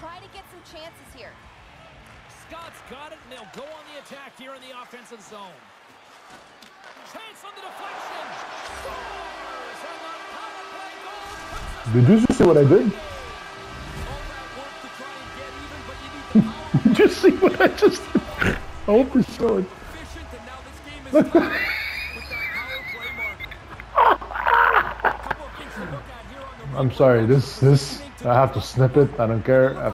try to get some chances here. Scott's got it, and they'll go on the attack here in the offensive zone. Chance on the deflection. Scores! And the power play goal. Did you see what I did? Did you see what I just did? I hope you saw it. I'm sorry, this, I have to snip it, I don't care.